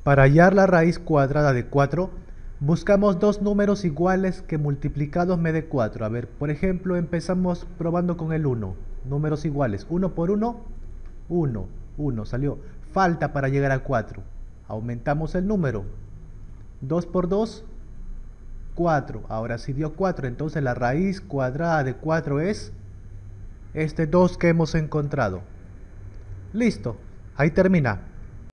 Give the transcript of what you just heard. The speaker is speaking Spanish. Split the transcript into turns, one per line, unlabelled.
Para hallar la raíz cuadrada de 4, buscamos dos números iguales que multiplicados me dé 4. A ver, por ejemplo, empezamos probando con el 1. Números iguales. 1 por 1, 1. 1 salió. Falta para llegar a 4. Aumentamos el número. 2 por 2, 4. Ahora sí dio 4. Entonces la raíz cuadrada de 4 es este 2 que hemos encontrado. Listo. Ahí termina.